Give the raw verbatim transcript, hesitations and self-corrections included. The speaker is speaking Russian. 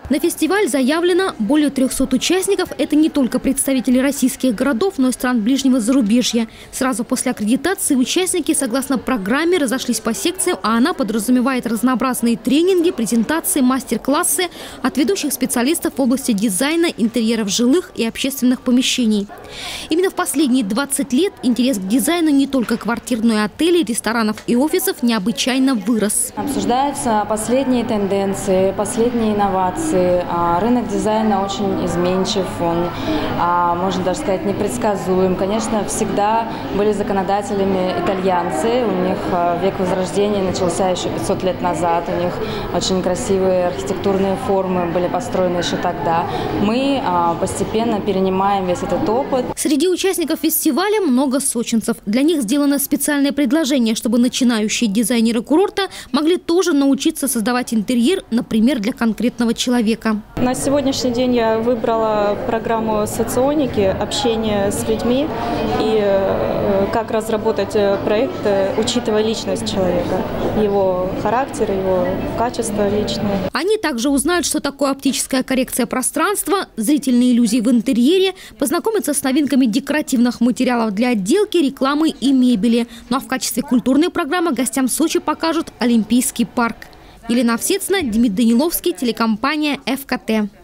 На фестиваль заявлено более трёхсот участников. Это не только представители российских городов, но и стран ближнего зарубежья. Сразу после аккредитации участники, согласно программе, разошлись по секциям, а она подразумевает разнообразные тренинги, презентации, мастер-классы от ведущих специалистов в области дизайна, интерьеров жилых и общественных помещений. Именно в последние двадцать лет интерес к дизайну не только квартир, но и отелей, ресторанов и офисов необычайно вырос. Обсуждаются последние тенденции, последние инновации. Рынок дизайна очень изменчив, он, можно даже сказать, непредсказуем. Конечно, всегда были законодателями итальянцы, у них век Возрождения начался еще пятьсот лет назад, у них очень красивые архитектурные формы были построены еще тогда. Мы постепенно перенимаем весь этот опыт. Среди участников фестиваля много сочинцев. Для них сделано специальное предложение, чтобы начинающие дизайнеры курорта могли тоже научиться создавать интерьер, например, для конкретного человека. На сегодняшний день я выбрала программу соционики, общение с людьми и как разработать проект, учитывая личность человека, его характер, его качество личное. Они также узнают, что такое оптическая коррекция пространства, зрительные иллюзии в интерьере, познакомятся с новинками декоративных материалов для отделки, рекламы и мебели. Ну а в качестве культурной программы гостям Сочи покажут Олимпийский парк. Елена Овсецна, Демид Даниловский, телекомпания эф ка тэ.